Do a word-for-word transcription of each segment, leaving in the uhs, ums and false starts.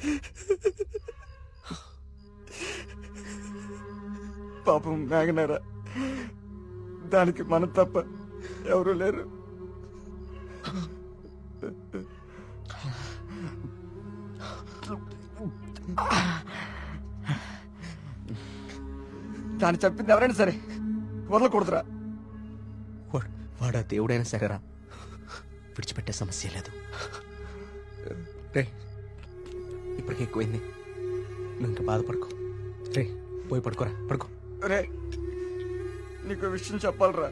పాపం మేఘనారా, దానికి మనం తప్ప ఎవరు లేరు. దాన్ని చెప్పింది ఎవరైనా సరే వదలకూడదురా. వాడా దేవుడైనా సరేరా, విడిచిపెట్టే సమస్య లేదు. రే ఇప్పటికే ఎక్కువైంది, నువ్వు ఇంకా బాధపడుకో. రే పోయి పడుకోరా, పడుకో. రే నీకు విషయం చెప్పాలరా.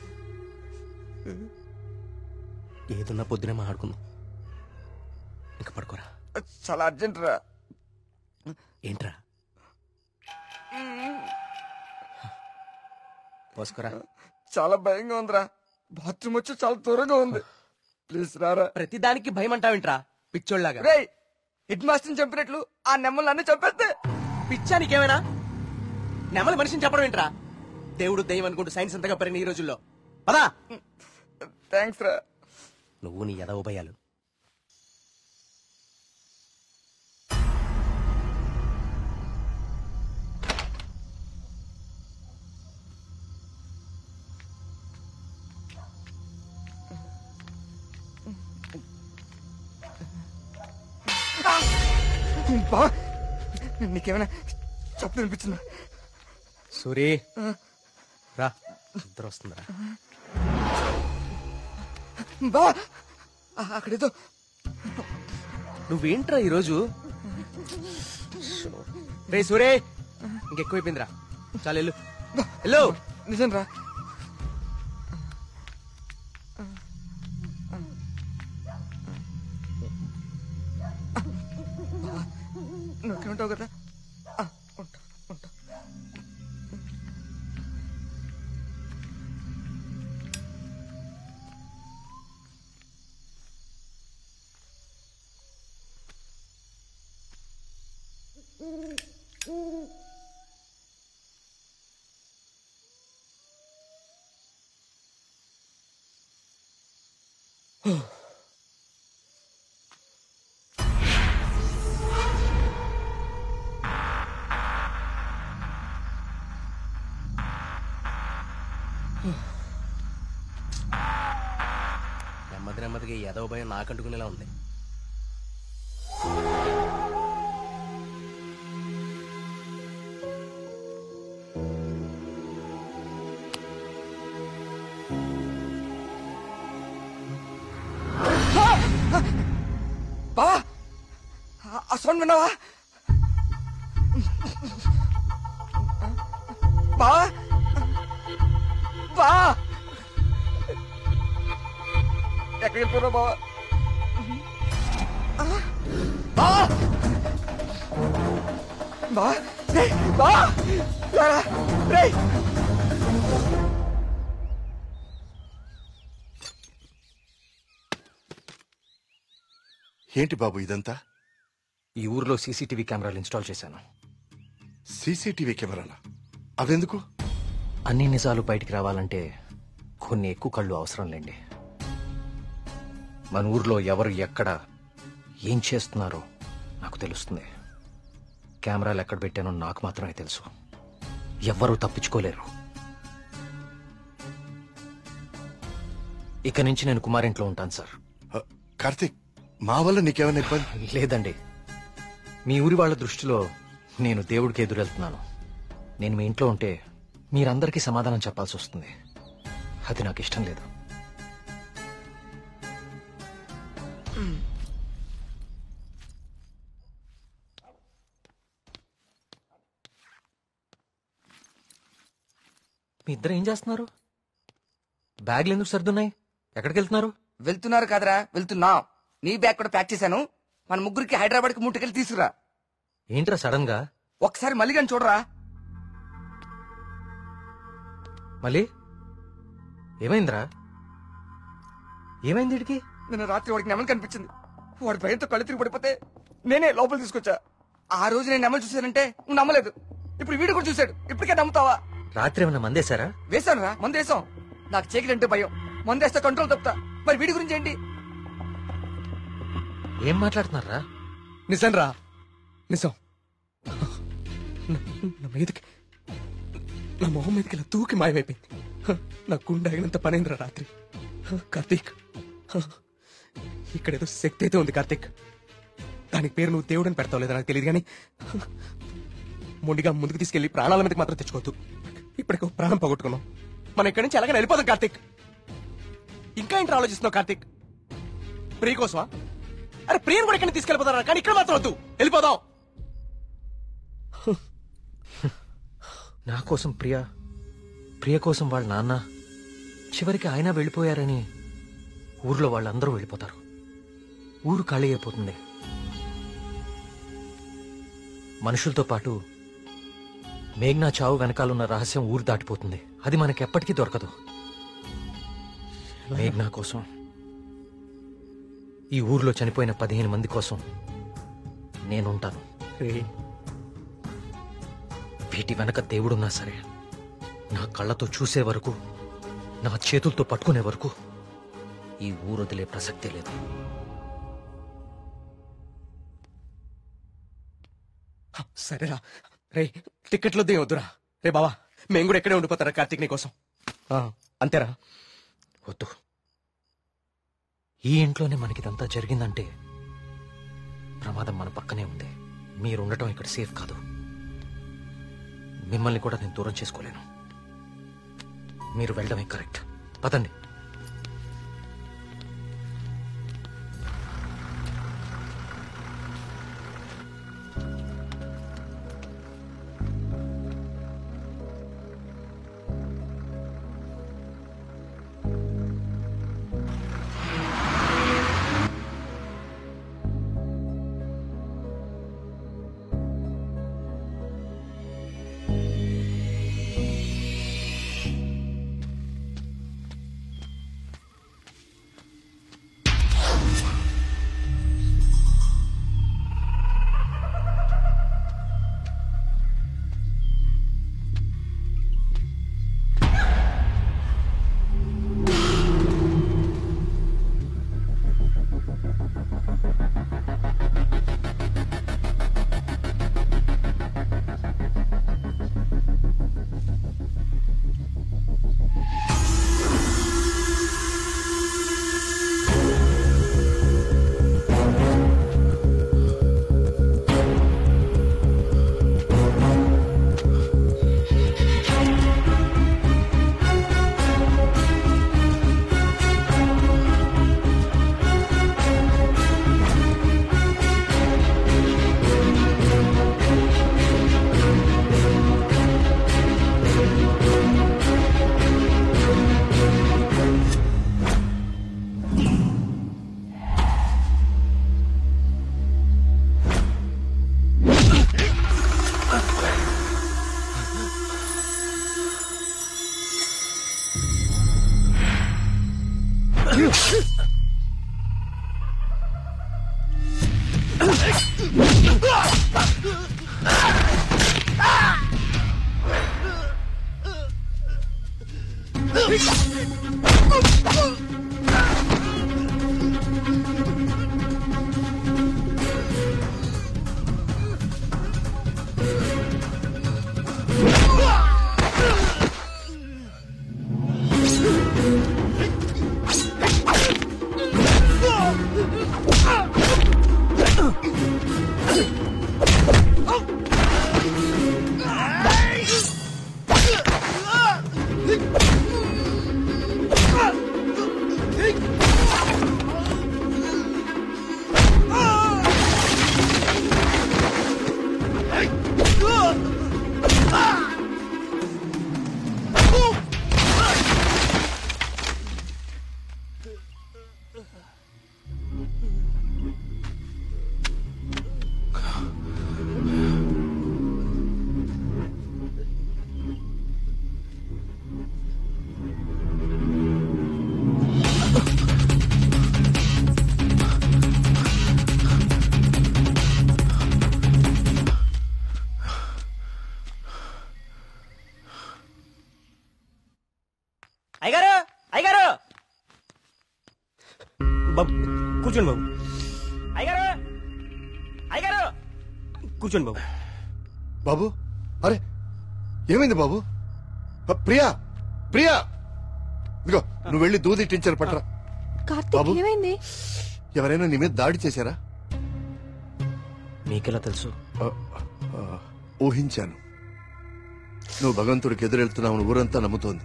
ఏదున్నా పొద్దునే మాట్లాడుకుందాం, ఇంకా పడుకోరా. చాలా అర్జెంట్ రా. ఏంట్రా? పోసుకోరా. చాలా భయంగా ఉందిరా. బాత్రూమ్ వచ్చి చాలా దూరంగా ఉంది. ప్లీజ్ రారా. ప్రతిదానికి భయం అంటావేంట్రా పిచ్చోళ్ళలాగా? రే హెడ్ మాస్టర్ చంపినట్లు ఆ నెమ్మలు అన్ని చంపేస్తే పిచ్చా నీకేమైనా? నెమలి మనిషిని చెప్పడం ఏంట్రా? దేవుడు దయ్యం అనుకుంటూ సైన్స్ అంతగా పెరిగిన ఈ రోజుల్లో. పదా. థ్యాంక్స్ రా. నువ్వు నీ ఎదవ భయాలు. బా నీకేమైనా చెప్పు అనిపించిందా? సూరి రా, ఇద్దరు వస్తుందిరా. బా అక్కడేదో. నువ్వేంట్రా ఈరోజు? రే సూరే, ఇంకెక్కువైపోయిందిరా. చాలు వెళ్ళు. హలో నిజం రా. నువ్వుంటావు కదా. ఉంటా ఉంటా. నెమ్మది నెమ్మదిగా ఎదవ భయం నాకంటుకునేలా ఉంది. బా ఆ సౌండ్ విన్నావా? బా బా ఎక్కడికి వెళ్ళిపోయావు బావా? బా బా రే బా రే. ఏంటి బాబు ఇదంతా? ఈ ఊర్లో సీసీటీవీ కెమెరాలు ఇన్స్టాల్ చేశాను. సీసీటీవీ కెమెరాలా? అవెందుకు? అన్ని నిజాలు బయటికి రావాలంటే కొన్ని ఎక్కువ కళ్ళు అవసరం లేండి. మన ఊర్లో ఎవరు ఎక్కడ ఏం చేస్తున్నారో నాకు తెలుస్తుంది. కెమెరాలు ఎక్కడ పెట్టానో నాకు మాత్రమే తెలుసు. ఎవ్వరూ తప్పించుకోలేరు. ఇక నుంచి నేను కుమారింట్లో ఉంటాను సార్. కార్తీక్, మా వల్ల నీకేమైనా ఇబ్బంది? లేదండి, మీ ఊరి వాళ్ళ దృష్టిలో నేను దేవుడికి ఎదురెళ్తున్నాను. నేను మీ ఇంట్లో ఉంటే మీరందరికీ సమాధానం చెప్పాల్సి వస్తుంది. అది నాకు ఇష్టం లేదు. మీ ఇద్దరు ఏం చేస్తున్నారు? బ్యాగ్లు ఎందుకు సర్దున్నాయి? ఎక్కడికి వెళ్తున్నారు? వెళ్తున్నారు కాదరా, వెళ్తున్నా. నీ బ్యాగ్ కూడా ప్యాక్ చేశాను. మన ముగ్గురికి హైదరాబాద్ కి ముట్టుకెళ్ళి తీసుకురా. ఏంట్రా సడన్ గా? ఒకసారి మళ్ళీ కానీ చూడరా. మళ్ళీ ఏమైందిరా? ఏమైంది వీడికి? నిన్న రాత్రి వాడికి నెమలు కనిపించింది. వాడి భయంతో కళ్ళు తిరిగి పడిపోతే నేనే లోపల తీసుకొచ్చా. ఆ రోజు నేను నెమలు చూశానంటే నువ్వు నమ్మలేదు. ఇప్పుడు వీడు కూడా చూశాడు. ఇప్పటికే నమ్ముతావా? రాత్రి ఏమన్నా మందేశారా? వేశాను రా, మందు వేసాం. నాకు చీకలంటే భయం. మందేస్తే కంట్రోల్ తప్పుతా. మరి వీడి గురించి ఏంటి? ఏం మాట్లాడుతున్నారా? నిజం రా, నిజం. నా మీదకి నా మొహం మీదకి ఇలా తూకి మాయమైపోయింది. నా గుండె ఆగినంత పనైందిరా రాత్రి. కార్తీక్, ఇక్కడేదో శక్తి అయితే ఉంది కార్తీక్. దానికి పేరు నువ్వు దేవుడని పెడతావు లేదా నాకు తెలియదు, కానీ మొండిగా ముందుకు తీసుకెళ్లి ప్రాణాల మీదకి మాత్రం తెచ్చుకోవద్దు. ఇప్పటికో ప్రాణం పోగొట్టుకున్నావు. మనం ఇక్కడి నుంచి ఎలాగైనా వెళ్ళిపోదాం కార్తీక్. ఇంకా ఏంటి ఆలోచిస్తున్నావు కార్తీక్? ప్రియ కోసమా? అరే ప్రియను కూడా ఇక్కడ తీసుకెళ్ళిపోతారా, కానీ ఇక్కడ మాత్రం వద్దు, వెళ్ళిపోదాం. నా కోసం ప్రియ, ప్రియ కోసం వాళ్ళ నాన్న, చివరికి ఆయన వెళ్ళిపోయారని ఊర్లో వాళ్ళందరూ వెళ్ళిపోతారు. ఊరు ఖాళీ అయిపోతుంది. మనుషులతో పాటు మేఘ్నా చావు వెనకాలన్న రహస్యం ఊరు దాటిపోతుంది. అది మనకెప్పటికీ దొరకదు. మేఘ్నా కోసం, ఈ ఊర్లో చనిపోయిన పదిహేను మంది కోసం నేనుంటాను. వీటి వెనక దేవుడున్నా సరే, నా కళ్ళతో చూసే వరకు, నా చేతులతో పట్టుకునే వరకు ఈ ఊరు వదిలే ప్రసక్తే లేదు. సరేరా. రే టికెట్లు వద్దు, వద్దురా. రే బావా, మేము కూడా ఎక్కడే ఉండిపోతారా కార్తీక్ నీ కోసం? అంతేరా. వద్దు. ఈ ఇంట్లోనే మనకిదంతా జరిగిందంటే ప్రమాదం మన పక్కనే ఉంది. మీరుండటం ఇక్కడ సేఫ్ కాదు. మిమ్మల్ని కూడా నేను దూరం చేసుకోలేను. మీరు వెళ్ళడమే కరెక్ట్. పదండి. అయ్యగారు, అయ్యగారు, బాబు కూర్చోండి బాబు. అయ్యగారు, అయ్యగారు, కూర్చోండి బాబు. బాబు అరే ఏమైంది బాబు? అ, ప్రియా ప్రియా ఇదిగో నువ్వు వెళ్ళి దూది టించర్ పట్టరా. కార్తీక్ ఏమైంది? ఎవరైనా నీ మీద దాడి చేశారా? మీకెలా తెలుసు? ఆ, ఆ, ఊహించాను. నువ్వు భగవంతుడికి ఎదురెళ్తున్నావు ఊరంతా నమ్ముతోంది.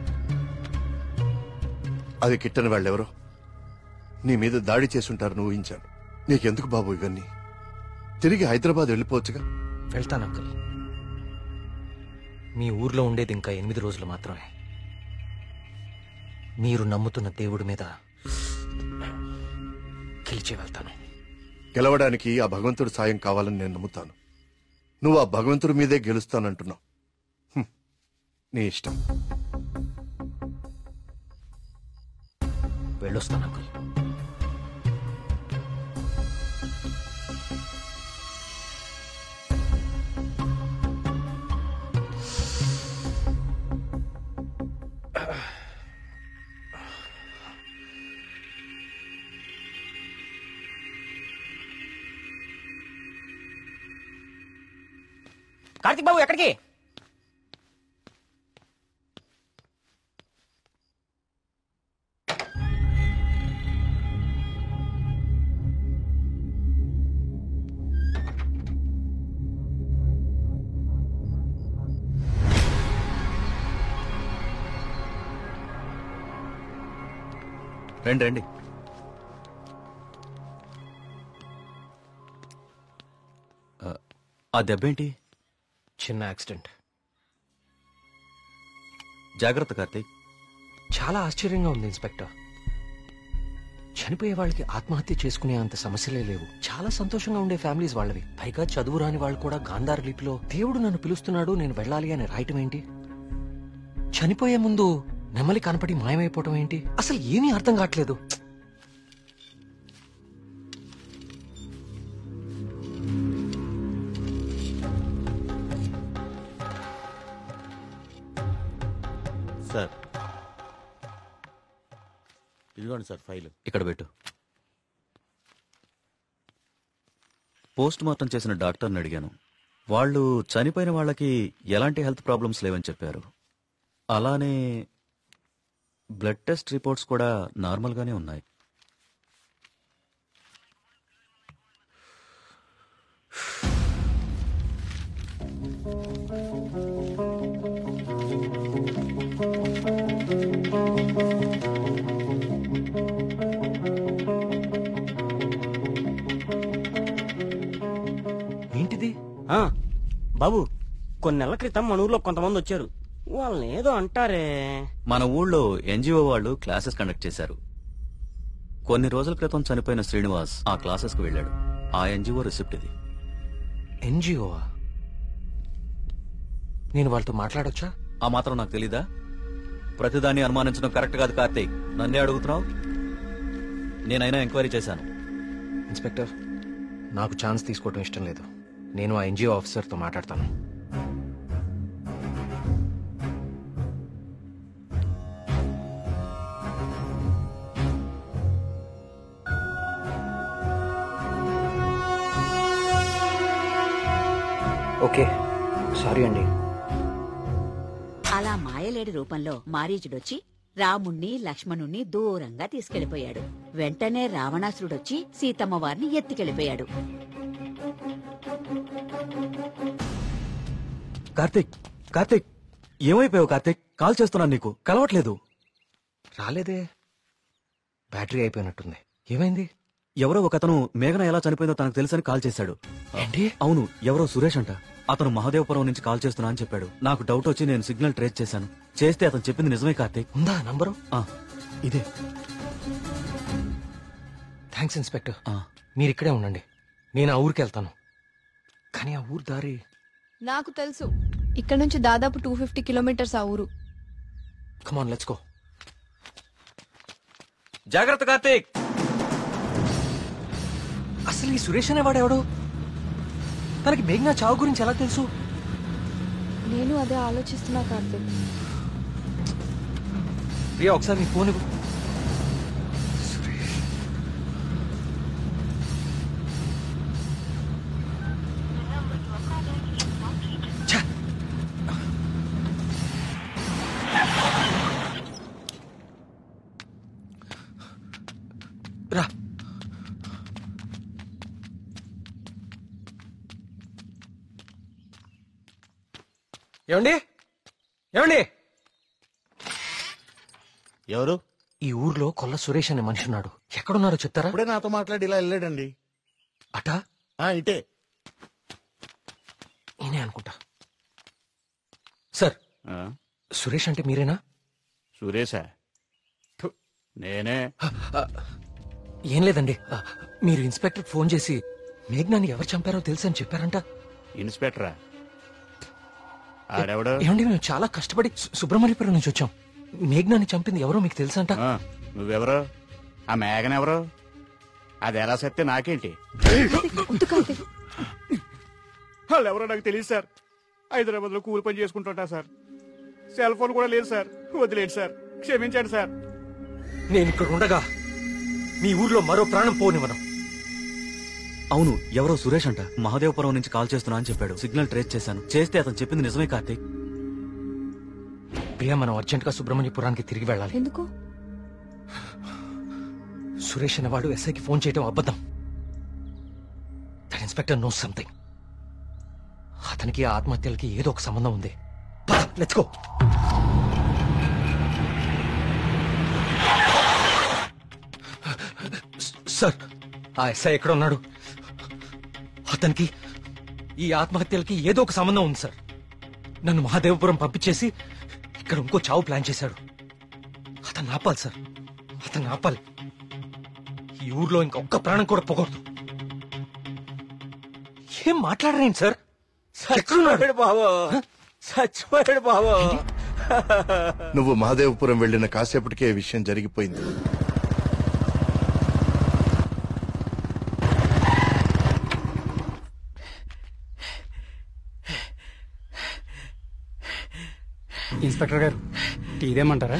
అది కిట్టని వాళ్ళెవరో నీ మీద దాడి చేసుంటారని ఊహించాను. నీకెందుకు బాబు ఇవన్నీ? తిరిగి హైదరాబాద్ వెళ్ళిపోవచ్చుగా. వెళ్తాను అంకుల్. మీ ఊర్లో ఉండేది ఇంకా ఎనిమిది రోజులు మాత్రమే. మీరు నమ్ముతున్న దేవుడి మీద గెలిచి వెళ్తాను. గెలవడానికి ఆ భగవంతుడి సాయం కావాలని నేను నమ్ముతాను. నువ్వు ఆ భగవంతుడి మీదే గెలుస్తానంటున్నావు. హ్మ్. నీ ఇష్టం. వెళ్ళొస్తాను అంకుల్. కార్తీక్ బాబు ఎక్కడికి? రండి రండి. ఆ దెబ్బేంటి? చిన్న యాక్సిడెంట్. జాగ్రత్త కార్తీక్. చాలా ఆశ్చర్యంగా ఉంది ఇన్స్పెక్టర్. చనిపోయే వాళ్ళకి ఆత్మహత్య చేసుకునే అంత సమస్యలే లేవు. చాలా సంతోషంగా ఉండే ఫ్యామిలీస్ వాళ్ళవి. పైగా చదువు రాని వాళ్ళు కూడా గాంధార్ లిపిలో దేవుడు నన్ను పిలుస్తున్నాడు నేను వెళ్ళాలి అని రాయటం ఏంటి? చనిపోయే ముందు నెమ్మలి కనపడి మాయమైపోవటం ఏంటి? అసలు ఏమీ అర్థం కావట్లేదు. సార్ ఇదిగోండి సార్ ఫైల్. ఇక్కడ పెట్టు. పోస్ట్ మార్టం చేసిన డాక్టర్ని అడిగాను. వాళ్ళు చనిపోయిన వాళ్ళకి ఎలాంటి హెల్త్ ప్రాబ్లమ్స్ లేవని చెప్పారు. అలానే బ్లడ్ టెస్ట్ రిపోర్ట్స్ కూడా నార్మల్గానే ఉన్నాయి. ఏంటిది? ఆ, బాబు కొన్ని నెలల క్రితం మన ఊర్లో కొంతమంది వచ్చారు. వాళ్ళని ఏదో అంటారే. మన ఊళ్ళో ఎన్జిఓ వాళ్ళు క్లాసెస్ కండక్ట్ చేశారు. కొన్ని రోజుల క్రితం చనిపోయిన శ్రీనివాస్ ఆ క్లాసెస్ కు వెళ్ళాడు. ఆ ఎన్జిఓ రిసిప్ట్ ఇది. ఎన్జిఓవా? నేను వాళ్ళతో మాట్లాడొచ్చా? ఆ మాత్రం నాకు తెలీదా? ప్రతిదాన్ని అనుమానించడం కరెక్ట్ కాదు కార్తీక్. నన్నే అడుగుతున్నావు. నేనైనా ఎంక్వైరీ చేశాను. ఇన్స్పెక్టర్, నాకు ఛాన్స్ తీసుకోవడం ఇష్టం లేదు. నేను ఆ ఎన్జిఓ ఆఫీసర్తో మాట్లాడతాను. ఓకే, సారీ అండి. అలా మాయలేడి రూపంలో మారీచుడొచ్చి రాముణ్ణి లక్ష్మణుణ్ణి దూరంగా తీసుకెళ్లిపోయాడు. వెంటనే రావణాసురుడొచ్చి సీతమ్మ వారిని ఎత్తుకెళ్లిపోయాడు. కార్తీక్ కార్తీక్ ఏమైపోయావు కార్తీక్? కాల్ చేస్తున్నాను నీకు, కలవట్లేదు. రాలేదే, బ్యాటరీ అయిపోయినట్టుంది. ఏమైంది? ఎవరో ఒకతను మేఘన ఎలా చనిపోయిందో తనకు తెలుసని కాల్ చేశాడు. ఏంటి? అవును, ఎవరో సురేష్ అంట. అతను మహదేవపురం నుంచి కాల్ చేస్తున్నా అని చెప్పాడు. నాకు డౌట్ వచ్చి నేను సిగ్నల్ ట్రేస్ చేశాను. చేస్తే అతను చెప్పింది నిజమే కార్తీక్. ఉందా నంబరు? ఆ, ఇదే. Thanks inspector. ఆ. మీరు ఇక్కడే ఉండండి, నేను ఆ ఊరికి వెళ్తాను. కానీ ఆ ఊరు దారి నాకు తెలుసు. ఇక్కడ నుంచి దాదాపు టూ ఫిఫ్టీ కిలోమీటర్స్ ఆ ఊరు. Come on let's go. జాగ్రత్త కార్తీక్. అసలు ఈ సురేష్ అనేవాడెవడు? తనకి మేఘ్నా చావు గురించి ఎలా తెలుసు? నేను అదే ఆలోచిస్తున్నా కార్తీక్. ప్రియా, ఒకసారి నీ ఫోన్ ఇవ్వు. ఏమండి ఏమండి ఎవరు? ఈ ఊర్లో కొల్ల సురేష్ అనే మనిషి ఉన్నాడు. ఎక్కడున్నారో చెప్తారా? ఇప్పుడే నాతో మాట్లాడి ఇలా వెళ్ళాడండి. అటా ఆ, ఇటే. నేనే అనుకుంటా. సార్, సురేష్ అంటే మీరేనా? సురేశా? నేనే. ఏం లేదండి, మీరు ఇన్స్పెక్టర్ ఫోన్ చేసి మేఘ్నాన్ని ఎవరు చంపారో తెలుసు అని చెప్పారంట. ఇన్స్పెక్టరా? ఆడెవడు? ఏమండి, మేము చాలా కష్టపడి సు- సుబ్రహ్మణ్యపురం నుంచి వచ్చాం. మేఘ్నాన్ని చంపింది ఎవరో మీకు తెలుసంట. ఆ, నువ్వెవరు? ఆ మేఘన ఎవరు? అది ఎలా సత్తే నాకేంటి? వాళ్ళు ఎవరో నాకు తెలియదు సార్. హైదరాబాద్ లో కూలి పని చేసుకుంటుంటా సార్. సెల్ ఫోన్ కూడా లేదు సార్. వదిలేండి సార్, క్షమించండి సార్. నేను ఇక్కడ ఉండగా మీ ఊర్లో మరో ప్రాణం పోనివ్వను. అవును, ఎవరో సురేష్ అంట మహాదేవపురం నుంచి కాల్ చేస్తున్నా అని చెప్పాడు. సిగ్నల్ ట్రేస్ చేశాను. చేస్తే అతను చెప్పింది నిజమే కార్తీక్. ప్రియా, మనం అర్జెంట్ గా సుబ్రహ్మణ్యపురానికి తిరిగి వెళ్ళాలి. ఎందుకు? సురేష్ అనేవాడు ఎస్ఐకి ఫోన్ చేయడం అబద్ధం. That inspector knows something. అతనికి ఆ ఆత్మహత్యలకి ఏదో ఒక సంబంధం ఉంది. Let's go. సార్, ఆ ఎస్ఐ ఎక్కడ ఉన్నాడు? అతనికి ఈ ఆత్మహత్యలకి ఏదో ఒక సంబంధం ఉంది సార్. నన్ను మహాదేవపురం పంపించేసి ఇక్కడ ఇంకో చావు ప్లాన్ చేశాడు. అతను ఆపాలి సార్, అతను ఆపాలి. ఈ ఊర్లో ఇంకొక్క ప్రాణం కూడా పోకూడదు. ఏం మాట్లాడరేంటి సార్? చచ్చిపోయాడు బాబు, చచ్చిపోయాడు బాబు. నువ్వు మహాదేవపురం వెళ్లిన కాసేపటికే ఈ విషయం జరిగిపోయింది. ఇన్స్పెక్టర్ గారు, టీ ఇదేమంటారా?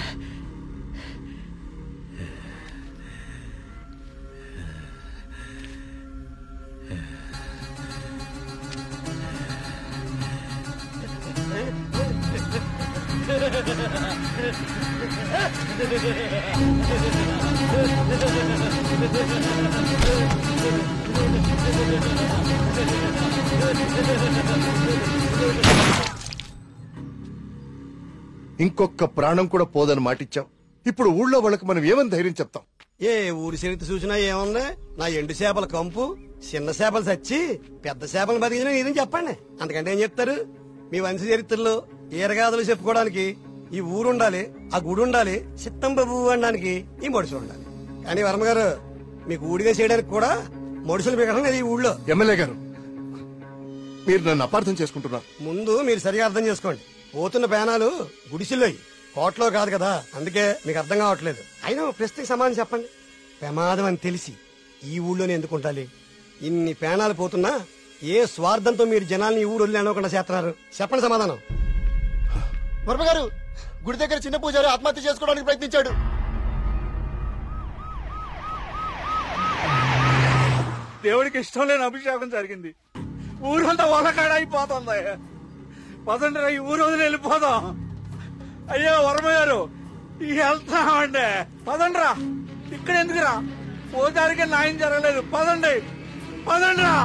ఇంకొక ప్రాణం కూడా పోదని మాటిచ్చావు. ఇప్పుడు ఊళ్ళో వాళ్ళకి మనం ఏమని ధైర్యం చెప్తాం? ఏ ఊరి చరిత్ర చూసినా ఏముంది? నా ఎండు చేపల కంపు, చిన్న చేపలు చచ్చి పెద్ద చేపలు బతికిన ఇదని చెప్పండి. అంతకంటే ఏం చెప్తారు? మీ వంశ చరిత్రలో ఈరగాథలు చెప్పుకోవడానికి ఈ ఊరు ఉండాలి, ఆ గుడి ఉండాలి, చిత్తంబాబు అనడానికి ఈ మడుసులు ఉండాలి. కానీ వర్మ గారు, మీకు ఊడిగా చేయడానికి కూడా మడుసులు మిగడం లేదు ఈ ఊళ్ళో. ఎమ్మెల్యే గారు, మీరు నన్ను అపార్థం చేసుకుంటున్నారు. ముందు మీరు సరిగా అర్థం చేసుకోండి. పోతున్న పేనాలు గుడిసిల్లోయి, కోట్లో కాదు కదా. అందుకే మీకు అర్థం కావట్లేదు. అయినా ఓ ప్రశ్నకి సమాధానం చెప్పండి. ప్రమాదం అని తెలిసి ఈ ఊళ్ళోనే ఎందుకు ఉండాలి? ఇన్ని పేనాలు పోతున్నా ఏ స్వార్థంతో మీరు జనాల్ని ఈ ఊరు వదిలి అనుకుండా చేస్తున్నారు? చెప్పండి సమాధానం. వర్మ గారు, గుడి దగ్గర చిన్న పూజారి ఆత్మహత్య చేసుకోవడానికి ప్రయత్నించాడు. దేవుడికి ఇష్టం లేని అభిషేకం జరిగింది. ఊరంతా వలకాడ అయిపోతుంది. పదండి రా, ఈ ఊరు వదిలి వెళ్ళిపోదాం. అయ్యో వర్మ గారు, వెళ్తామండి. పదండి రా, ఇక్కడ ఎందుకురా? పూజారికి న్యాయం జరగలేదు. పదండి పదండి రా.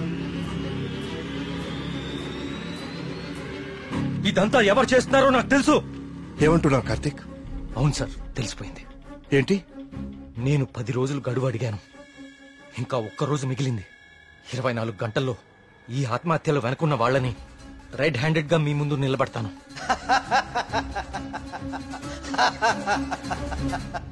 ఇదంతా ఎవరు చేస్తున్నారో నాకు తెలుసు. ఏమంటున్నావు కార్తీక్? అవును సార్, తెలిసిపోయింది. ఏంటి? నేను పది రోజులు గడువు అడిగాను. ఇంకా ఒక్క రోజు మిగిలింది. ఇరవై నాలుగు గంటల్లో ఈ ఆత్మహత్యలు వెనుకున్న వాళ్ళని రెడ్ హ్యాండెడ్ గా మీ ముందు నిలబడతాను.